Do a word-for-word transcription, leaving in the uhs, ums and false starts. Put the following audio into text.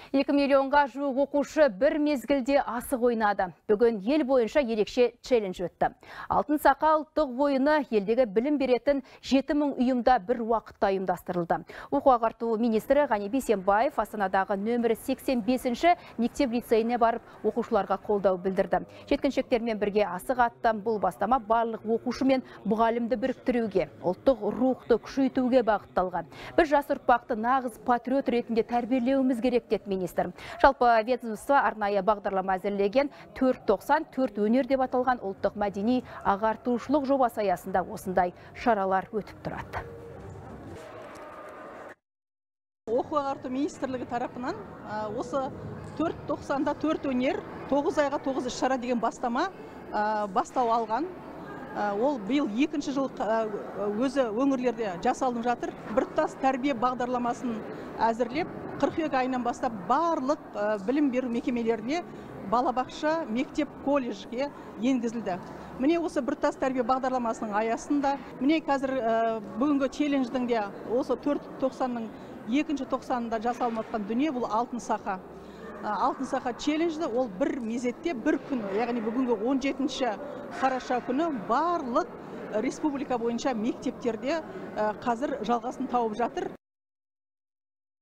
екі миллионға жуық оқушы бір мезгілде асық ойнады. Бүгін ел бойынша ерекше челлендж өтті. Алтын сақа ұлттық ойыны елдегі білім беретін жеті мың ұйымда бір уақытта ұйымдастырылды. Оқу ағарту министрі Ғани Бейсенбаев Астанадағы нөмірі сексен бесінші мектеп лицейіне барып оқушыларға қолдау білдірді. Жеткіншектермен бірге асық атты. Бұл бастама барлық оқушы мен мұғалімді біріктіруге, ұлттық рухты күшейтуге бағытталған. Біз жас ұрпақты нағыз патриот ретінде тәрбиелеуіміз керек деді министр. Жалпы ведомство арнайы бағдарлама әзірлеген төрт тоқсан төрт өнер деп аталған ұлттық мәдени ағартушылық жобасы аясында осындай шаралар өтіп тұрады. Оқу ағарту министрлігі тарапынан осы төрт тоқсанда төрт өнер, тоғыз айға тоғыз іс-шара деген бастама бастау алған. Ол биыл екінші жыл өзі өңірлерде жасалынып жатыр. Біртұтас тәрбие бағдарламасын әзірлеп, қыркүйек айынан бастап барлық білім беру мекемелеріне балабақша, мектеп, колледжге енгізілді. Міне осы біртұтас тәрбие бағдарламасының аясында, міне қазір бүгінгі челлендждің де осы төрт тоқсанның екінші тоқсанында жасалынып жатқан дүние бұл алтын сақа. Алтын сақа челленджді ол бір мезетте бір күні, яғни бүгінгі он жетінші қараша күні барлық республика бойынша мектептерде қазір жалғасын тауып жатыр.